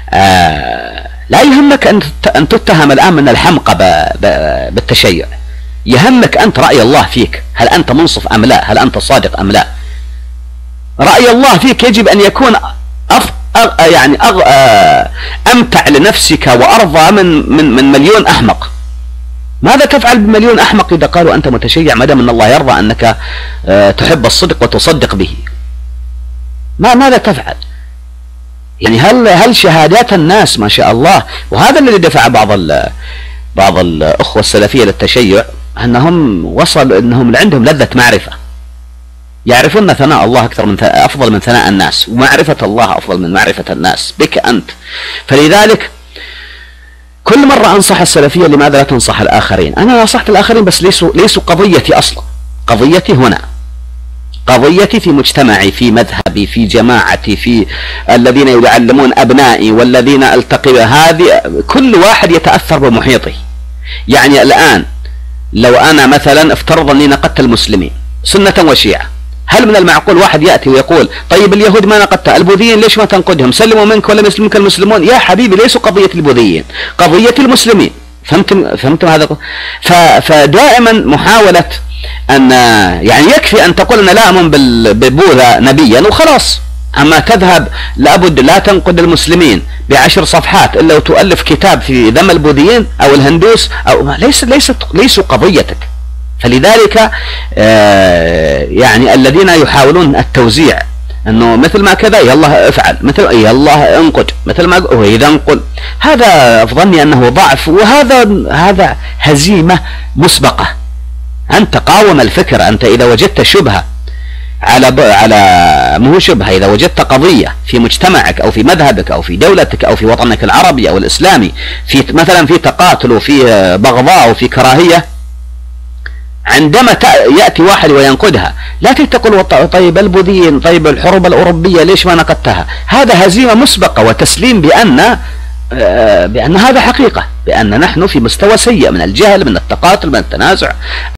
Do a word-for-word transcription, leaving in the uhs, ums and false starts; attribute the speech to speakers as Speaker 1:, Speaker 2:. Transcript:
Speaker 1: آه لا يهمك أن تتهم الآن من الحمقى بالتشيع، يهمك أنت رأي الله فيك، هل أنت منصف أم لا، هل أنت صادق أم لا. رأي الله فيك يجب أن يكون أف... أغ... يعني أغ... أمتع لنفسك وأرضى من من من مليون أحمق. ماذا تفعل بمليون أحمق إذا قالوا أنت متشيع ما دام أن الله يرضى أنك تحب الصدق وتصدق به؟ ما ماذا تفعل؟ يعني هل هل شهادات الناس ما شاء الله، وهذا الذي دفع بعض ال... بعض الأخوة السلفية للتشيع، أنهم وصلوا أنهم عندهم لذة معرفة، يعرفون ثناء الله أكثر من أفضل من ثناء الناس، ومعرفة الله أفضل من معرفة الناس بك أنت. فلذلك كل مرة أنصح السلفية لماذا لا تنصح الآخرين؟ أنا نصحت الآخرين بس ليسوا ليسوا قضيتي أصلا، قضيتي هنا، قضيتي في مجتمعي، في مذهبي، في جماعتي، في الذين يعلمون أبنائي والذين ألتقي. هذه كل واحد يتأثر بمحيطه. يعني الآن لو أنا مثلا افترض أني نقدت المسلمين سنة وشيعة، هل من المعقول واحد يأتي ويقول طيب اليهود ما نقدتها، البوذيين ليش ما تنقدهم، سلموا منك ولا يسلمك المسلمون؟ يا حبيبي ليسوا قضية البوذيين، قضية المسلمين. فهمتم فهمتم هذا؟ فدائما محاولة أن يعني يكفي أن تقول أنا لا أؤمن ببوذا نبيا وخلاص، أما تذهب لابد لا تنقد المسلمين بعشر صفحات إلا وتؤلف كتاب في ذم البوذيين أو الهندوس أو ليس ليست ليسوا قضيتك. فلذلك آه يعني الذين يحاولون التوزيع انه مثل ما كذا يلا افعل، مثل يلا انقد، مثل ما اذا انقل، هذا ظني انه ضعف، وهذا هذا هزيمة مسبقة. انت قاوم الفكر، انت اذا وجدت شبهة على ب... على مو شبهة، اذا وجدت قضية في مجتمعك او في مذهبك او في دولتك او في وطنك العربي او الاسلامي في مثلا في تقاتل وفي بغضاء وفي كراهية، عندما يأتي واحد وينقدها لا تقول طيب البوذيين، طيب الحروب الأوروبية ليش ما نقدتها. هذا هزيمة مسبقة وتسليم بأن بأن هذا حقيقة، بأن نحن في مستوى سيء من الجهل، من التقاتل، من التنازع.